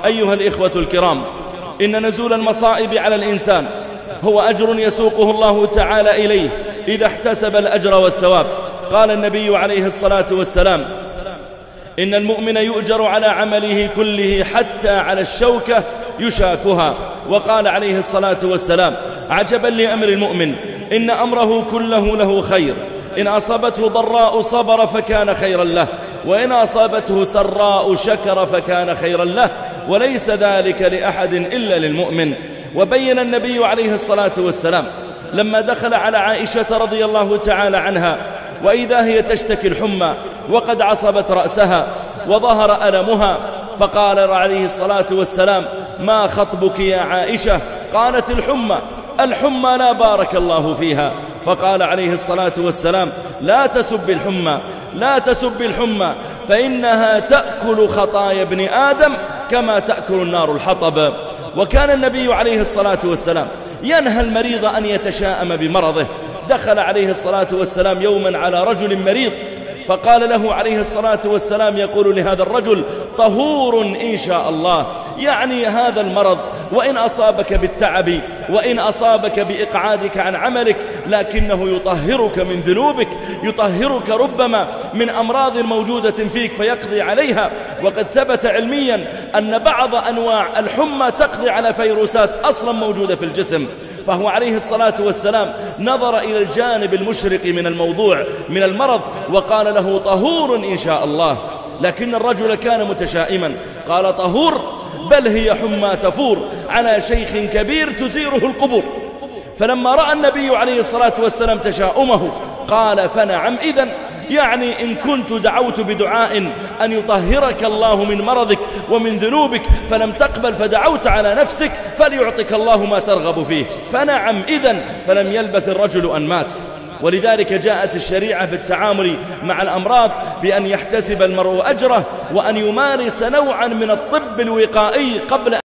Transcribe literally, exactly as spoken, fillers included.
أيها الإخوة الكرام، إن نزول المصائب على الإنسان هو أجر يسوقه الله تعالى إليه إذا احتسب الأجر والثواب. قال النبي عليه الصلاة والسلام: إن المؤمن يؤجر على عمله كله حتى على الشوكة يشاكها. وقال عليه الصلاة والسلام: عجبا لأمر المؤمن، إن أمره كله له خير، إن أصابته ضراء صبر فكان خيرا له، وإن أصابته سراء شكر فكان خيرا له، وليس ذلك لأحد إلا للمؤمن. وبين النبي عليه الصلاة والسلام لما دخل على عائشة رضي الله تعالى عنها وإذا هي تشتكي الحمى وقد عصبت رأسها وظهر ألمها، فقال عليه الصلاة والسلام: ما خطبك يا عائشة؟ قالت: الحمى. الحمى لا بارك الله فيها. فقال عليه الصلاة والسلام: لا تسب الحمى، لا تسب الحمى، فإنها تأكل خطايا ابن آدم كما تأكل النار الحطب. وكان النبي عليه الصلاة والسلام ينهى المريض أن يتشاءم بمرضه. دخل عليه الصلاة والسلام يوما على رجل مريض فقال له عليه الصلاة والسلام يقول لهذا الرجل: طهور إن شاء الله، يعني هذا المرض وإن أصابك بالتعب وإن أصابك بإقعادك عن عملك لكنه يطهرك من ذنوبك، يطهرك ربما من أمراض موجودة فيك فيقضي عليها. وقد ثبت علميا أن بعض أنواع الحمى تقضي على فيروسات أصلا موجودة في الجسم. فهو عليه الصلاة والسلام نظر إلى الجانب المشرق من الموضوع من المرض وقال له: طهور إن شاء الله. لكن الرجل كان متشائما، قال: طهور؟ بل هي حمى تفور على شيخ كبير تزيره القبور. فلما رأى النبي عليه الصلاة والسلام تشاؤمه قال: فنعم إذن، يعني إن كنت دعوت بدعاء أن يطهرك الله من مرضك ومن ذنوبك فلم تقبل فدعوت على نفسك فليعطك الله ما ترغب فيه، فنعم إذن. فلم يلبث الرجل أن مات. ولذلك جاءت الشريعة بالتعامل مع الأمراض بأن يحتسب المرء أجره وأن يمارس نوعا من الطب الوقائي قبل